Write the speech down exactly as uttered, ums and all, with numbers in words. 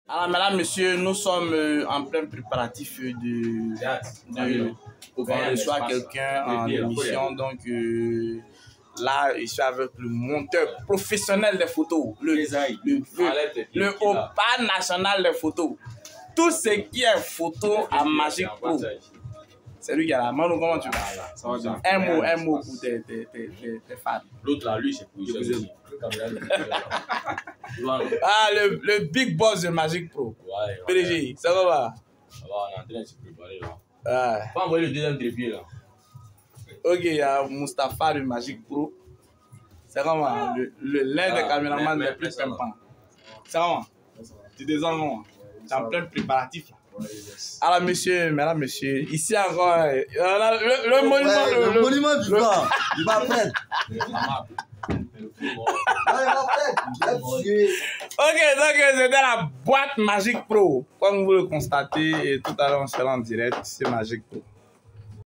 Alors, mesdames, messieurs, nous sommes en plein préparatif de, de, pour qu'on reçoit quelqu'un en émission. Donc, euh, là, je suis avec le monteur professionnel des photos, le, le, le, le haut pas national des photos. Tout ce qui est photo à Magic Pro. C'est lui qui a la main. Comment tu vas? Un mot, un mot pour tes, tes, tes, tes fans. L'autre là, lui, c'est pour lui. Ah, le, le big boss de Magic Pro. Ouais, P D G, ça va? Ça va, on est en train de se préparer là. Ah. Faut envoyer le deuxième trépied là. Ok, il y a Mustapha de Magic Pro. C'est comment? L'un des caméramans les plus pimpants. C'est comment? Tu descends comment? Tu es en plein préparatif là. Alors, monsieur, mesdames, messieurs, ici encore, euh, le, le monument. Ouais, le, le monument vivant, il va prendre. Ok, donc c'était la boîte Magic Pro. Comme vous le constatez, et tout à l'heure on sera en direct, c'est Magic Pro.